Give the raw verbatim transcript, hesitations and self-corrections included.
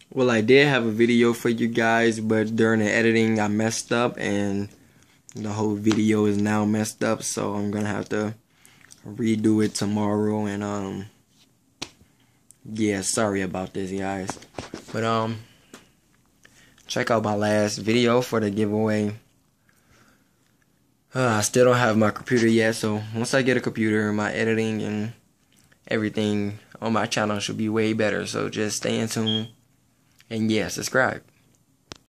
Well, I did have a video for you guys, but during the editing I messed up and the whole video is now messed up, so I'm gonna have to redo it tomorrow. And um yeah, sorry about this, guys. But um check out my last video for the giveaway. uh, I still don't have my computer yet, so once I get a computer, my editing and everything on my channel should be way better. So just stay in tune and yeah, subscribe.